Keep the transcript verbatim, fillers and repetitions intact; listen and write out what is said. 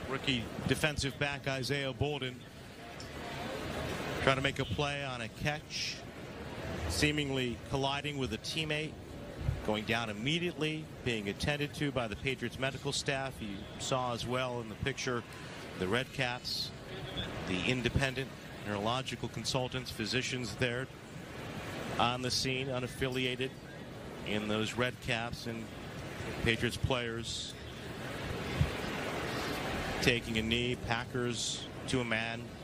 Rookie defensive back Isaiah Bolden trying to make a play on a catch, seemingly colliding with a teammate, going down immediately, being attended to by the Patriots medical staff. You saw as well in the picture the Red Caps, the independent neurological consultants, physicians there on the scene, unaffiliated in those Red Caps, and Patriots players taking a knee. Packers to a man